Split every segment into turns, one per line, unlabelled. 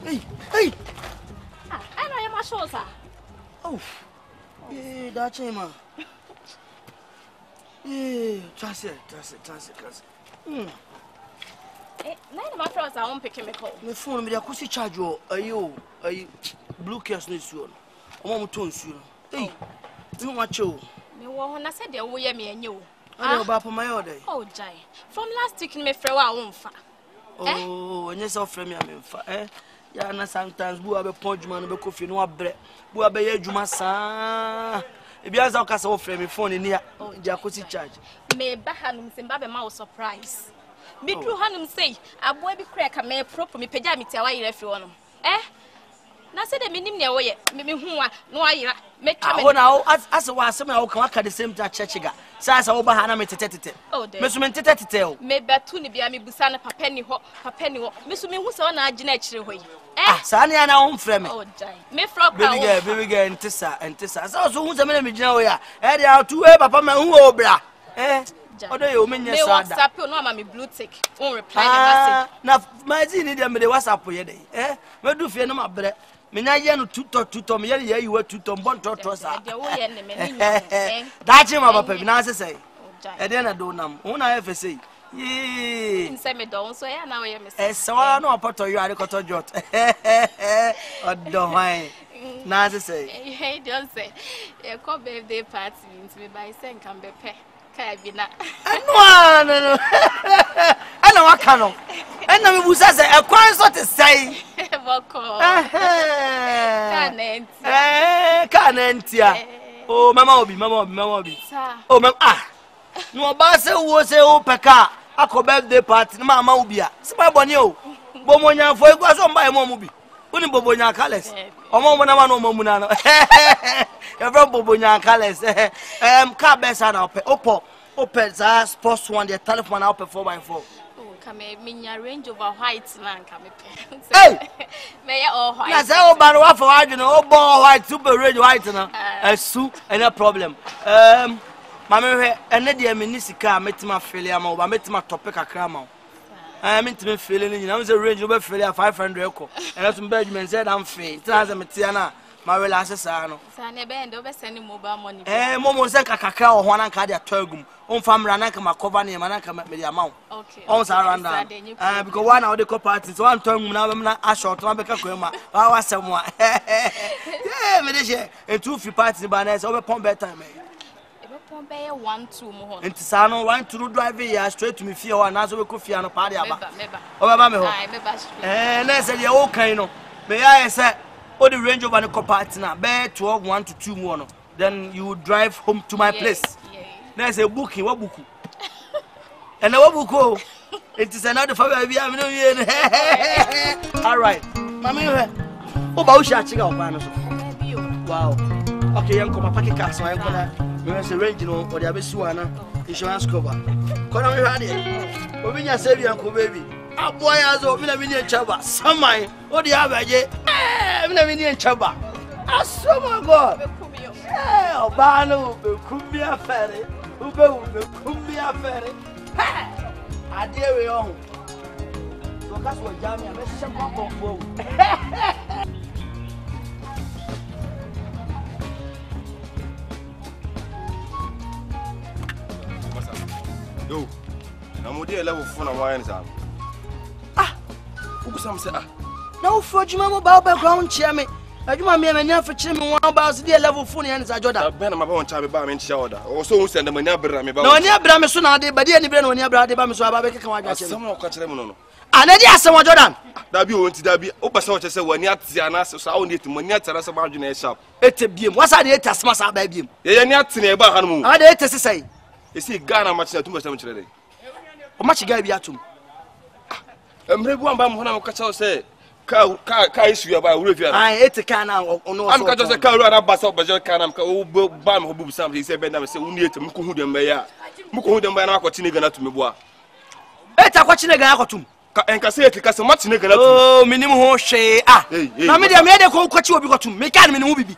Hey.
I know you're my shoulder.
Oh. Yeah, that's him. Yeah, trust it.
None of my friends are on picking me call.
The phone me akusi charge you. Ayo, blue case no issue. Omo to issue. Hey. You watch you.
Me wo na said dey wo ye me enye o.
I know about my order.
Oh, Jai. From last week me frɛ wa won fa.
Oh, when you so frɛ me am fa. Ya na sometimes bu abe pon djuma no be kofi no abrɛ. Bu abe ye djuma saa. Ebianza o kasa wo frɛ me phone ni a. Di akusi charge.
Me ba hanum se ba be ma wo surprise. Me dru hanum say aboa bi kra ka me prop me pagya me tia wa yere fi wono. Na say de minim ne wo ye me hu a no ayira me twa me.
Na as wa asem na wo kan aka the same to churchiga. Sa wo ba ha na me tete. Me so me tete o.
Me betu ne bia me busa na papa ni ho. Me so me hu se wo na agina akire ho yi.
Sa na na wo mfrɛ me.
Oh, Jai. Me frɔ ka wo.
Baby girl ntisa. Sa so hu se me na me gina wo ya. Dey out papa me hu obra. Odo ye o me nya sa da.
Me WhatsApp no ma me blue tick. Won reply the message.
Na magazine ni dey me dey WhatsApp ye dey. Me du fie no ma brɛ. Me nya ye no tuto me ye yi wa tuto mbontoto sa.
Dey wo ye ne me ni.
Dachi ma papa bi na se sei. Dey na do nam. Hu na ye fe sei. Yee.
Nse me do so ya na wo ye me.
So no apoto you are koto jot. Odo hwan. Na se sei.
Hey, don't say. E ko birthday party nti me buy sen kan be pe. Kai bi na.
No. Ana waka no. Ena me busa se e kwan so te sei.
Boko.
Kanentia. Oh, mama obi. Oh, mama no ba se wo se o peka akọ birthday party na mama obi a. Se ba boni o. Bomonya fo igwa so mba e mo bi. Uni bobonya kales. Omo mo na ma no mo mu na no. Every bobonya kales. Car besa na ope za sports one the telephone na ope 4x4.
Kame minya range over white na nka me pe.
Hey!
Me all white.
Na say o ba no for adwene o bo white super range white na. Asu any problem. Mama hwe ene de me ni sika metima fele ama o ba metima topic akra ma. Metima fele ni na say range over fele 500 eko. Ene so be adwene say am fe. Tina say metia na ma relax sa no.
Sa ne be ende o be send mobile money.
Momo say kakakra o ho na nka de atagum. On famra na nka makover ne ma na nka me de amount.
Okay.
On sa around because one of the co-parties one time na a short na be ka kwema. Wa wasem a. Yeah, me de she. E two free parties ba na say o be pon better me.
Pon be 1-2 mo ho.
Enti sa no 1-2 drive here straight to me fear one na so be ko fear no pa de aba.
Meba.
O be ba me ho.
Meba straight.
Na say de o kan no. Me ya say o the range over the co-party na be 12 1 to 2 mo no. Then you drive home to my place. Na say booking what book. And what book? It is another for baby. I'm no. All right. Mama, oh, about shaching out, wow. Okay, young come a packet car, so I'm gonna arrange no or the Abisuana insurance cover. Come on, ready. When you say, Uncle Baby, a boy has opened a million chaba. Some mine, or the average, a million chaba. I saw my God. Oh, Bano, could be a ferry. Could be a ferry. I dare we all. So that's what Jamie, I'm a simple.
Yo, I'm a level phone of wine. Who some say,
no, for you, Mamma, background chairman. I do my man for chimney 1 about the level phone and Zajoda.
Ben, I'm about to buy me shoulder. Or so send them a near Brammy.
No, near Bramasuna, but the any brand on your brother Bamasua.
Someone catch them on.
And then yes, someone Jordan.
That be want to be open such as when you're Tiana, so I only to Moniata about your shop.
It's a beam. What's the latest mass baby?
You're not in about Hanu.
I did to say.
You see, Ghana much too much today.
How much you gave you to?
I'm ready one by Mona Catch say. Car issue about review. I
ate a can or no.
I'm got a car on a bus up, but you can't bam who something. He said, Ben, I say, we need to Mukuhudem Maya. Mukuhudem by Narcotina to me.
It's a watching a gacotum.
And can say it because so much nigga.
Oh, minimum shea. Ah, I mean, I made a call what you will be got to make an movie.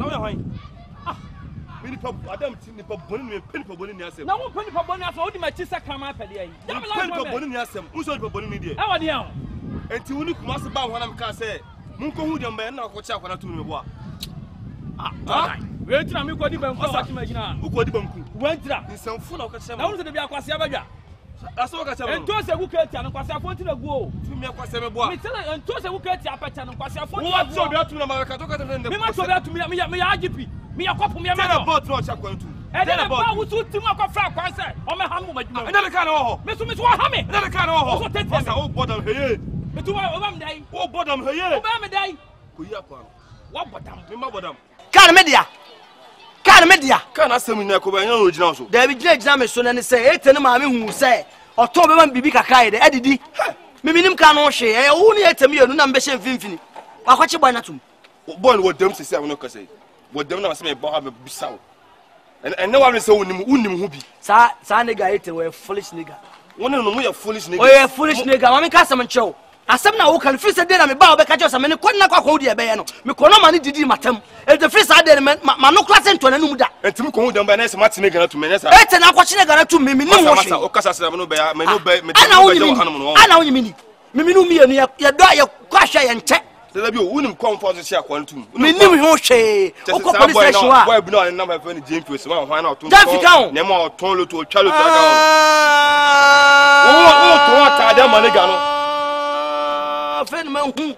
I don't think the Bonnie penny for Bonnie. No penny for Bonnie. I've already my sister come up at the end. Don't penny for Bonnie. Who's on for Bonnie? How are you? And to look master about what I'm can say.
Munko hu dem be na ko cha akwana tu me bo a.
Ah. We ntira me ko di banku wa chima gina.
Wo ko di banku.
We ntira.
Nsamfu na ko cha me.
Na wo se de bia kwase abadwa.
Aso ka cha me.
Ento se gu keti an kwase afo ntira gu o.
Tu me kwase me bo a.
Me tell ento se gu keti apacha an kwase afo.
Wo so be atu na ma ka to ka te.
Me ma so be atu me ya agipi. Me ya kopo me ya me.
Na boat no cha akwana tu.
E de ba wo so timu akofra kwanse. O me hamu majuma.
Ina de ka na ho.
Me so wa ha me.
Ina de ka na ho.
So tete.
Asa wo bodam heye.
Me tu wa ba me dai.
Wo bodam heye.
O ba me dai.
Ko yi akwana.
Wa bodam.
Me ma bodam.
Kan media. Kan media.
Kan asem ni ko ba nya no gina so.
David gina me so na ne say etene ma me hu say oto be man bibi kakrai de edidi. Me minim kan no hwe e wo ne eteme yenu na mbehye mfimfini. Akwachi boy na tum.
Boy wo dem sisi am no ka say. Wo dem na ma say me bo ha me bisawo. And no one say unim hu bi. Sa
nigga ete we foolish nigga.
One no we foolish nigga.
Oh yeah, foolish nigga. Mama ka sam nchew. Asem na wo kan fi se de na me ba wo be ka je me ne ko na kwa de be ye no. Me ko no ma ne didi matam. E de fi sa de ma no class ento na num da.
Entimi ko hu dem ba na se mati nigga na to me na sa.
Ete na kwa nigga na to me nim wo.
Masa o kasa se no be ya me no be me.
Ana wo nyimi. Me minu mi enu ya do ya kwa hwa ye nche.
Tell you, unim comfort to share quantum.
Minim ho hwe. O police station wa.
Boy, no number for any James Face. One why not to. Nemo ton lo to chalo to aga. Oh, to ata dem maniga no.
Fen man hu.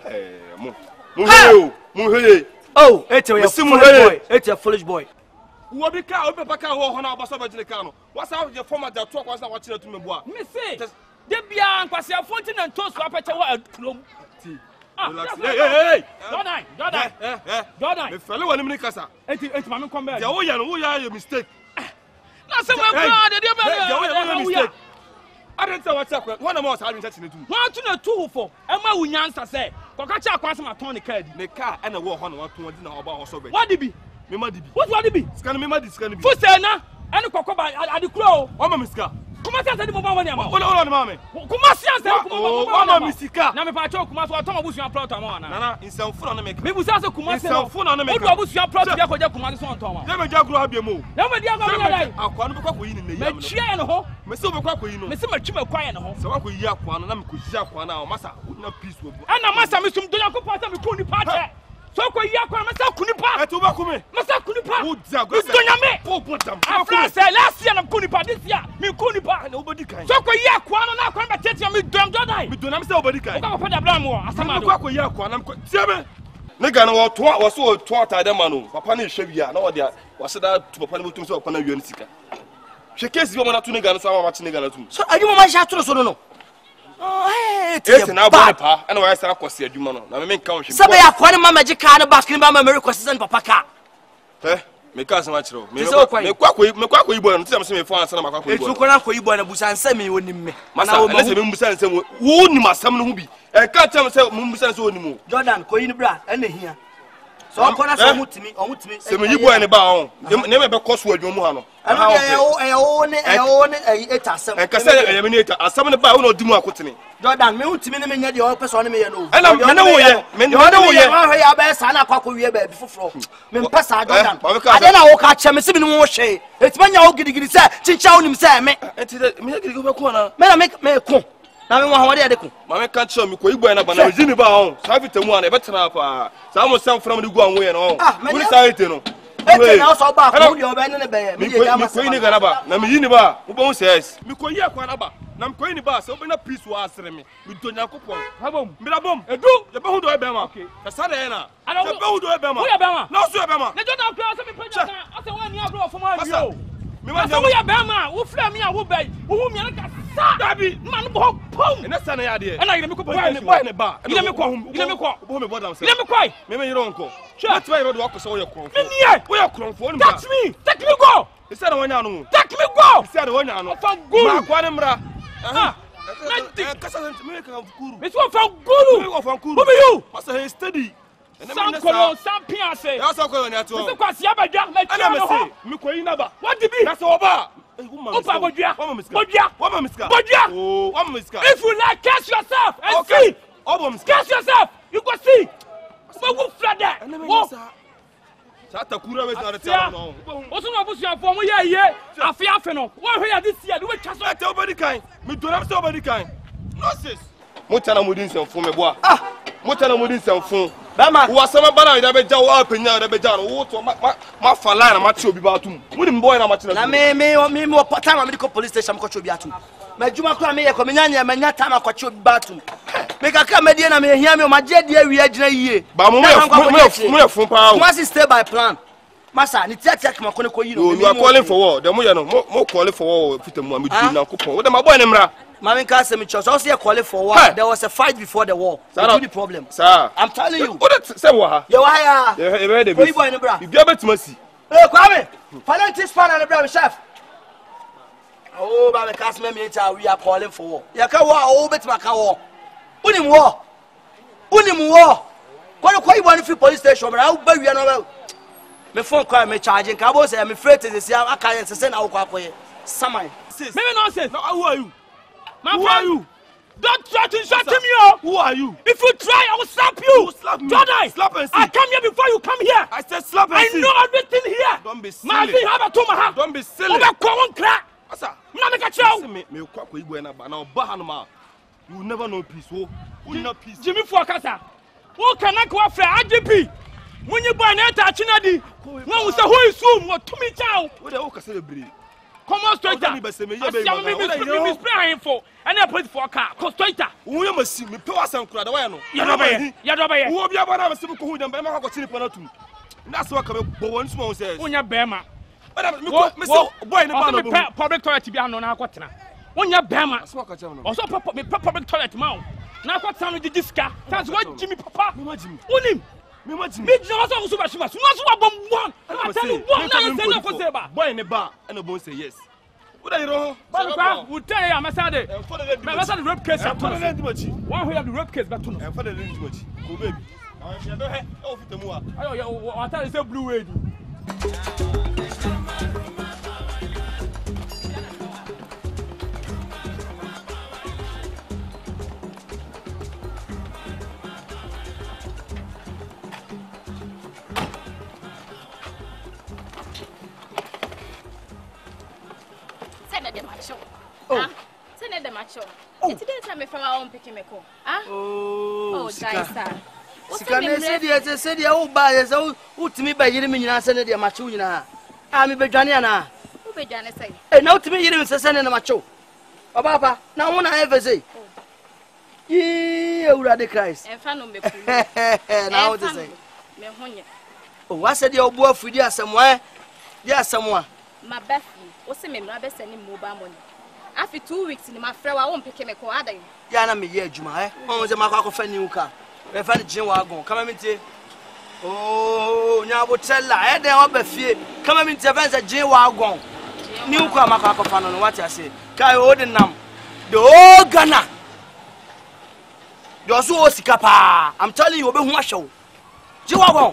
Mu heye.
Oh, ete we foolish boy. Ete a foolish boy.
Wo bi ka, obi papa ka ho na obaso ba jine ka no. What's how the format that talk was na wa chire to me boa.
Me say. De bia nkwase afonti na ntoso apacha wa adrom.
Hey.
Jordan.
Me fele woni mini kasa.
Enti mama come back.
Ya wo ya no wo ya your mistake.
Na say we go de be.
Ya wo ya mistake. I don't say what's up. One of us having such a two.
One to na two for. Emma unyansa say. Kokacha akwase ma ton the card.
Me car and a war on one to na oba also be.
What be?
Me ma di bi.
What be?
Scan me ma di scan bi.
Fu say na. Ene kokoba adikuro.
O ma miska.
Kuma si ase di mo ba woni ama.
Ola mama.
Kuma si ase
kuma ma misika.
Na me pa cho kuma so atoma busu plot ama na.
Nana insamfo na me.
Me busu ase kuma se.
Insamfo na me.
Odu busu plot dia ko je kuma so ntoma.
Ya me jagro ha biemu.
Ya me dia go me dai.
Akwa no be kwa yi ni ne ya.
Me chia no ho.
Me se be kwa yi no.
Me se ma twi me kwa no ho.
Se wa ko yi akwa no na me ko ji akwa na o masa na peace wo.
Ana masa me sum do yakopɔ asa me ko ni pa che. So ko yi akwa masa kuni pa.
E to ba ko me.
Masa kuni pa.
Wo dia go.
Do nyame.
Po potam.
Afra say last year na kuni pa this year. Me kuni pa.
Na obodi kan.
So ko yi akwa no na akwa ba tete me dom dodai.
Me do na me se obodi kan.
Ko ko da bra mo asama do.
Ko yi akwa na me ko tie me. Ne ga na wo so to ata de ma no. Papa na hwe wi a na wo dia wo se da to papa na botum se papa na wi an sika. Hwe case bi mo na to ne ga na so ma te ne ga na tum.
So adi mo ma sha to so no. Oh, hey,
it's na bo pa. And why say akwose adwuma no. Na me nka wo hwe.
Sabe ya kwa ne mama ji ka na back ni ba ma request send papa ka.
Me ka se ma kire. Me kwa yi boy no tell me say me fo ansa na makwa yi boy.
Etu ko na kwa yi boy na busa ansa me woni me.
Masa na se me busa ansa wo ni masam no hu bi. E ka tell me say me busa ansa woni mu.
Jordan ko yi ni bra ene hia. So ko na so mutimi, o mutimi.
Se me yi boy ne ba ho. Ne me be koso adwuma mu ha no.
Etasem.
En ka say e me ni eta asam ne ba wo no di mu akotene.
Jordan me mutimi ne me nya de o pese one me ye no.
Me ne wo ye. Me ne wo ye.
Ma hwe ya ba sa na akwa wie ba bi foforo. Me mpesa Jordan. Ade na wo ka che me se me no wo hwe. Etima nya wo gidigidi se chincha wonim se me.
Enti me gidigidi be ko na.
Me na me ko. Na me ho de ko.
Ma me kan che me ko igbo na ba na me jini ba ho. Sa vitamu ana e betena pa. Sa mo sam from de gu anwo ye no. Woni sa ete no.
Ete na so ba ko de o be ne be ye.
Me ko yi ni ga na ba. Na me yi ni ba. Wo bo ses. Me ko yi akwa na ba. Na me ko yi ni ba. Se wo be na peace wa asere me. Me do Nyankopon.
Habom.
Me da bom. Edu. Je be hu do e be ma.
Okay.
Ka sa de na.
Je
be hu do e be ma.
Wo ya be ma.
Na so e be ma.
Na Jordan ko asa me panya na. Asa wa ni agro of ma bio.
Me ma
asa wo ya be ma. Wo fra me a wo bai. Wo hu me na ka sa. Dabi. Ma no bo pom.
Ene sa na ya de.
Ana ire me ko boy
ne ba.
Ire me ko.
Bo me bodam se.
Ire me ko.
Me yiro nko.
Sure.
Try do akose wo ye kron.
Me nie.
Wo ye kron fo ni ba.
Touch me. Take me go.
Ise na wonya no.
Take me go.
Ise na wonya no.
Fa guru.
Ma kwa ne mra.
Kasa
me ka guru.
Me so fa guru.
Me go fa guru.
Who be you?
Masa he steady.
Sam kolo sam piase.
Ya so ko ni ato.
Me kwasi abadwa me
Ana me
twa no.
say me ko yi na ba.
What be?
Na so oba.
Opa bodua.
Bodua. Wa miska.
Bodua.
Oh, wa miska.
If you like, catch yourself and
okay.
see.
Oba miska.
Catch yourself. You go see. But who flood that? Whoa.
Sata kura we start tell no.
Oso no busu afo mo ye afia afe no. Wo hwe ya this year, we twa so.
Tell body kind. Me do am so body kind. Nonsense. Mutana mudin semfo me boa. Mutana mudin semfo.
Bama.
Wa sama bana ida be ja wa penya ida be ja no wo to ma fa line ma ti obi ba tum. Woni mboy na ma ti na.
Na me time medical police station ko chobi atum. Ma juma ko me ye ko menya menya time akwachi obi ba atum. Me kaka me die na me hia me o ma je die wi agina yie.
Ba mo me fun pa o.
Must stay by plan. Masa ni tia kama ko ne ko yi no.
You are calling for war. Dem ye no mo calling for war fit mu am du na kopon. Wo dem aboy ne mra.
Mami can say me church. Also you calling for war. There was a fight before the war. That's the problem.
Sir.
I'm telling you.
What say wo ha?
You why?
You be the
boy boy no bra.
You be betimasi.
Hey, Kwame. Financial span and the bra chef. Oh, ba me cast me we are calling for war. You can war oh betima can war. Unim war. Unim war. Ko you want to police station bra wo ba wi no me phone call me charging ka bo say me freight is say aka say na wo kwakoye. Saman.
Maybe nonsense. Who are you? Man, who are you? Don't try to insult me, yo! Who are you? If you try, I will slap you!
You slap me!
Don't I?
Slap and see!
I come here before you come here!
I said slap and see!
I know everything here!
Don't be silly!
Man, have a tumor!
Don't be silly!
Over Kwon crack!
What's that?
Man, make a chow!
Me kwako igwe na ba na oba hanuma. You will never know peace. Oh, you know peace.
Jimmy Fokasa! Who can I go after IGP? When you buy an chinadi, no one say who is whom or to me chow!
What the oka celebrate?
Come on, straight up! I see me spraying for and I put for a car. Come straight up!
Who you must see me power some crowd away no.
Yadobe!
Who be aba na se ko hu dem be ma ko chini panatum. That's what come bo one small says.
Unya bema.
Me so boy ne ba no.
Public toilet bi ano na akwatena. Unya bema.
That's what ka chama no.
Also me public toilet ma. Na akwatena no gigiska. That's what Jimmy papa.
Me ma Jimmy.
Unim.
Me ma Jimmy.
Me jina so so ba shima. So so bom one. I tell you one na say no ko say ba.
Boy ne ba and no say yes. What are you wrong?
Ba we tell you amasade. Me amasade rape case at all. One who have the rape case back to no.
And for the range much. Go baby. I don't have all fit mu a.
Ayo I tell you say blue way.
Send them at show. It's the time from our own picking me call. Oh, Jaisa.
Said you buy us who to me by Yidimi and send it machu. I'm a Bejaniana.
Who be Jana say?
And now to me, you didn't send a macho. Papa, now one I ever say. Ye, Radi Christ.
And fan me.
Now to say. Oh, I said your boy for dear somewhere. Yes, someone.
My Bethany, what's the name? I'm sending mobile money. After 2 weeks in my friend, I won't pick him a call.
Yana me, yeah, Juma. Oh, the Macaco Fenny car. If I Jim wagon, come in to. Oh, now would tell I don't be fear. Come in to events at Jim wagon. New car Macaco fan on what I say. Kai Odinam. The old gunner. You're so sikapa. I'm telling you, be show. Jim wagon.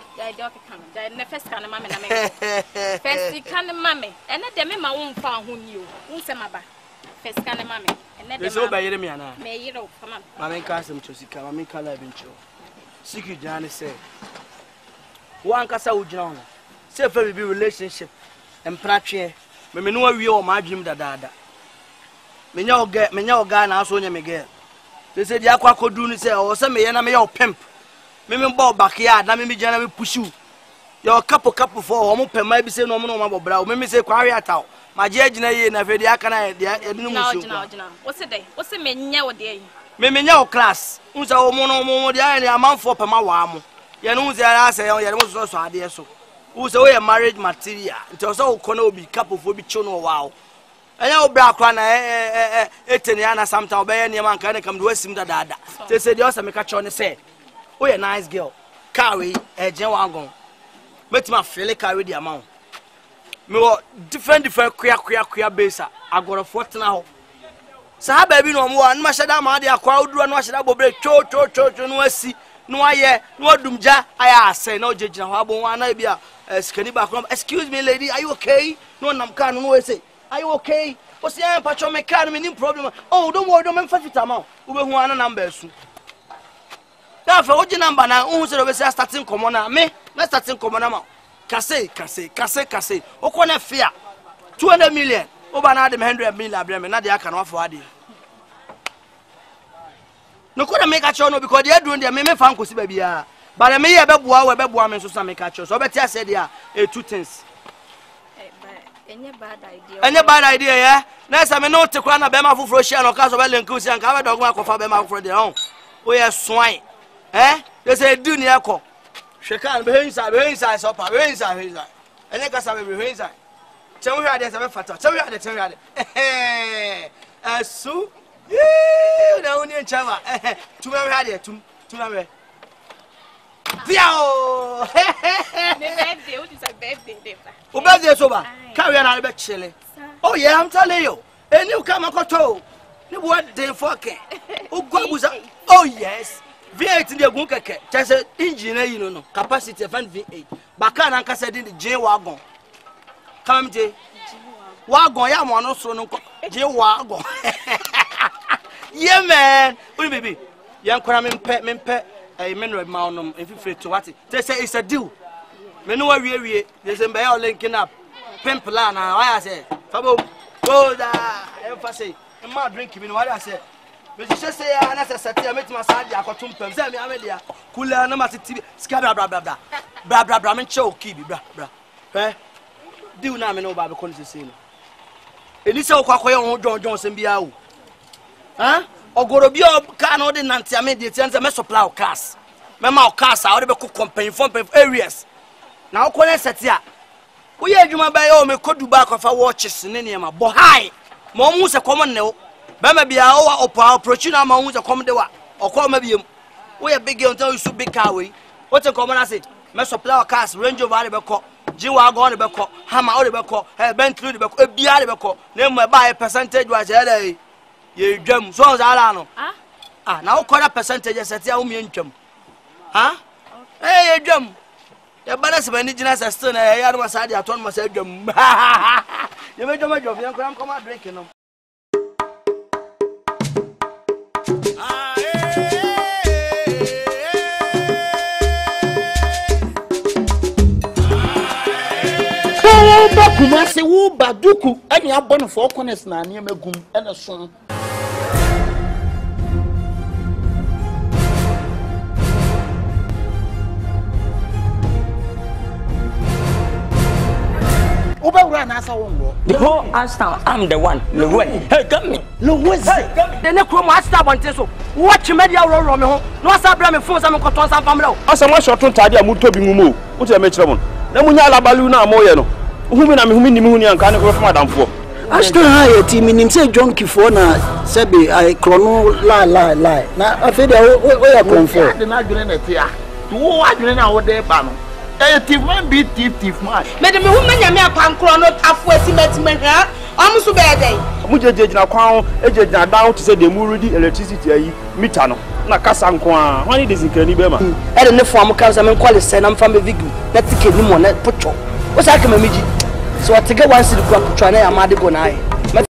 First kind of mammy, first kind of mammy, and let them in my own farm who knew. Who's a mabba? First kind of mammy, and let them obey me. May you know, come on.
Mammy Cassim to see Mammy Calabincho. Secret Johnny said. One Casa Ujon. Say for be relationship and prache. Me know we all my dream da dada. Me no guy now so me girl. They said the aqua could do say or some me and me your pimp. Me ball backyard, na me generally push you. Your couple for homo pe may be say no mo bra. Me say kwari ataw. Ma je agina ye na fe dia kana dia edinu musu.
No. What's the day? What's the menya wo dey?
Me nya o class. Unsa wo mo dia ne amanfo pe ma wa mo. Ye no unsa ya say ye no so ade so. Unsa we marriage material. Nti so wo kono obi couple for bi chu no wa. Anya wo bra kwa na eteni ana samta obeye ne man kan kam do asim dada. They say dia o se me ka cho ne say. Oh, a nice girl. Carry a wagon. Make my feel carry the amount. Me different queer base. I got a fort now. So, baby, no more. And my shadow, my dear, crowd, and wash that bobre, cho, no see, no, no dumja. I say, no, Judge, no, one idea. Skinny back home. Excuse me, lady, are you okay? No, I'm can't no say. Are you okay? What's the patch me car? Me problem. Oh, don't worry, don't make it amount. We will want a number soon. Now for what number now? Who said we say starting common now? Me starting common now. Kase. O kona fear. 200 million. Over now the 100 million abreme. Now they can afford it. No could make a show no because they are doing their me fan kosi baby. But me be boa me so some catch so better said there two things.
Any bad idea.
Any bad idea, yeah? Next time I know to crown a bema for Russia and Ocasio Valencusi and cover dog for Fabema for their own. We are swine. Eh? They say do near. She can't be inside, so far, inside. And they got inside. Tell me how there's a fat. Tell me how they tell me. Eh, so you know, near Chava. To me, had it to me. Vio! Birthday sober. Carry on a bit chilly. Oh, yeah, I'm telling you. And you come a coto. You what day for K. Oh, yes. V8 in the Bunker, just an engineer, you know, capacity of V8. Bakan and Cassidy in the J wagon. Come, J. Wagon, ya one also no J wagon. Yeah, man. What baby? Young cramming pet. A mineral mountain if you feel to what they say it's a deal. Me know we there's a bear linking up. Pimpla now I say Fabo go da emphasis. And my drinking in what I say. But you just say I say I met my side I got 2 pence. Say me amedia. Cooler no matter TV scabba blah men choke kibi blah. Eh? Do na me no ba be kon say no. Elisa okwakoye on John Johnson bia wo. Huh? Ogorobio can order Nantia media me supply class. Mema class, I already cook company from areas. Now, Colonel Satia. We are Juma by all me could do back of our watches in any ma bohai. Momus a common no. Bama be our opera approaching our mounts a common or call maybe we are big until you so big car way. What's a common asset? Me supply class, Range of Alibeko, Jiwa gone the Beko, Hammer Olibeko, bent through the Beko, a Bialibeko, name my buy a percentage was a ye drum so alano now quarter percentage set ya umiencham hey drum ya balance be indigenous still na ya do masadi aton mo say drum you me drum job yan come out drink no
Kumasi wo baduku eni abon for corners na ane magum ene so Oba na asa wongo
the whole Ashtown I'm the one Louis hey come me
Louis
the ne krom Ashtown bonte so watch media ro me ho no asa bra me phone sa me koton sa famle o
asa ma short tade amuto bi ngumo wo te me kire mo na munya alabalu na amoye no humi na me humi ni hu ni anka ne ko fa madamfo
Ashton ha team nim say junkie for na sebe I chrono lie na afede o ya confirm
de na adwene na tia wo adwene na wo de ba no thief man be thief man
me de me hu manya me apankro no afo estimate me ha omuso be dey
mu jejejina kwan ejejina down to say the mu ready electricity ayi meter no na kasa nko a hwani de zinkani be ma
e de ne fo am kan sa me kwale se na mfa me vigu na tike ni mo na pocho o sa ka mamiji so atege one city kwa kutwa na ya made go na ai